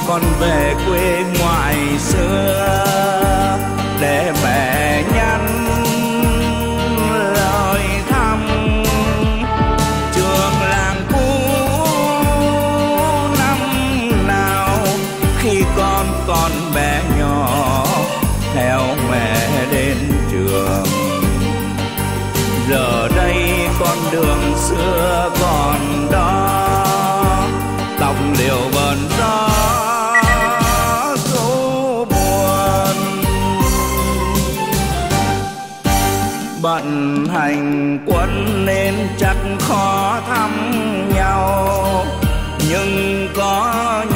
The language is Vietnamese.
con về quê ngoại xưa để mẹ nhắn lời thăm. Trường làng cũ năm nào khi con còn bé nhỏ theo mẹ đến trường. Giờ đây con đường xưa còn đó, tóc liều bờn gió dấu buồn. Bận hành quân nên chắc khó thăm nhau, nhưng có